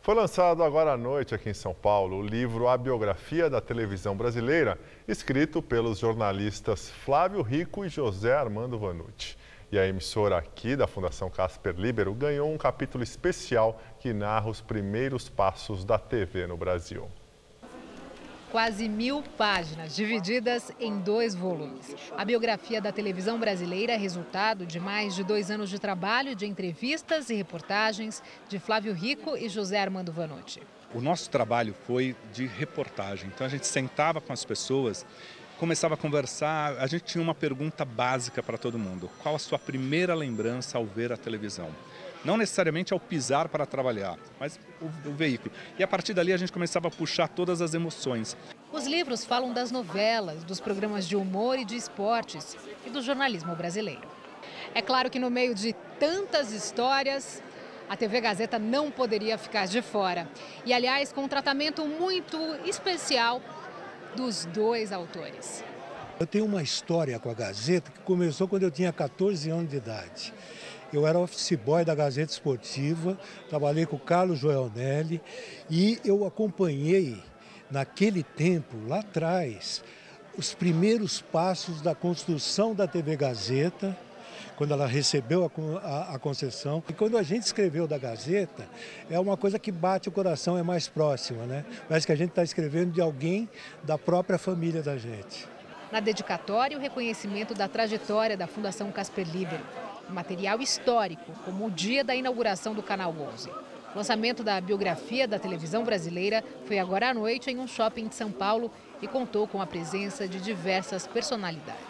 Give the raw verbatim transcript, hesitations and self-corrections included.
Foi lançado agora à noite aqui em São Paulo o livro A Biografia da Televisão Brasileira, escrito pelos jornalistas Flávio Rico e José Armando Vanucci. E a emissora aqui da Fundação Casper Libero ganhou um capítulo especial que narra os primeiros passos da T V no Brasil. Quase mil páginas, divididas em dois volumes. A biografia da televisão brasileira é resultado de mais de dois anos de trabalho, de entrevistas e reportagens de Flávio Rico e José Armando Vanucci. O nosso trabalho foi de reportagem, então a gente sentava com as pessoas, começava a conversar, a gente tinha uma pergunta básica para todo mundo. Qual a sua primeira lembrança ao ver a televisão? Não necessariamente ao pisar para trabalhar, mas o, o veículo. E a partir dali a gente começava a puxar todas as emoções. Os livros falam das novelas, dos programas de humor e de esportes e do jornalismo brasileiro. É claro que no meio de tantas histórias, a T V Gazeta não poderia ficar de fora. E, aliás, com um tratamento muito especial dos dois autores. Eu tenho uma história com a Gazeta que começou quando eu tinha quatorze anos de idade. Eu era office boy da Gazeta Esportiva, trabalhei com o Carlos Joelnelli e eu acompanhei, naquele tempo, lá atrás, os primeiros passos da construção da T V Gazeta, quando ela recebeu a, a, a concessão. E quando a gente escreveu da Gazeta, é uma coisa que bate o coração, é mais próxima, né? Parece que a gente está escrevendo de alguém da própria família da gente. Na dedicatória, o reconhecimento da trajetória da Fundação Casper Libero. Um material histórico, como o dia da inauguração do Canal onze. O lançamento da biografia da televisão brasileira foi agora à noite em um shopping de São Paulo e contou com a presença de diversas personalidades.